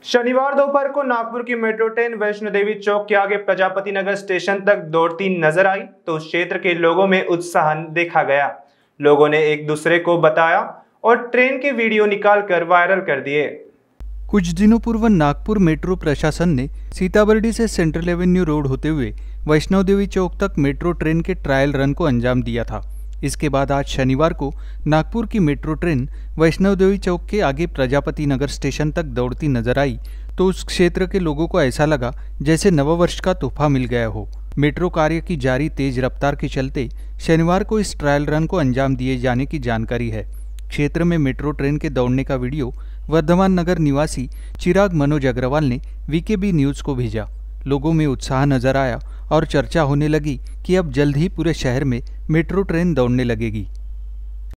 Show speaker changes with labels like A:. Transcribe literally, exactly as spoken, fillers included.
A: शनिवार दोपहर को नागपुर की मेट्रो ट्रेन वैष्णो देवी चौक के आगे प्रजापति नगर स्टेशन तक दौड़ती नजर आई तो उस क्षेत्र के लोगों में उत्साह देखा गया। लोगों ने एक दूसरे को बताया और ट्रेन के वीडियो निकालकर वायरल कर दिए।
B: कुछ दिनों पूर्व नागपुर मेट्रो प्रशासन ने सीताबर्डी से सेंट्रल एवेन्यू रोड होते हुए वैष्णो देवी चौक तक मेट्रो ट्रेन के ट्रायल रन को अंजाम दिया था। इसके बाद आज शनिवार को नागपुर की मेट्रो ट्रेन वैष्णो देवी चौक के आगे प्रजापति नगर स्टेशन तक दौड़ती नजर आई तो उस क्षेत्र के लोगों को ऐसा लगा जैसे नववर्ष का तोहफा मिल गया हो। मेट्रो कार्य की जारी तेज रफ्तार के चलते शनिवार को इस ट्रायल रन को अंजाम दिए जाने की जानकारी है। क्षेत्र में मेट्रो ट्रेन के दौड़ने का वीडियो वर्धमान नगर निवासी चिराग मनोज अग्रवाल ने वीकेबी न्यूज़ को भेजा। लोगों में उत्साह नजर आया और चर्चा होने लगी कि अब जल्द ही पूरे शहर में मेट्रो ट्रेन दौड़ने लगेगी।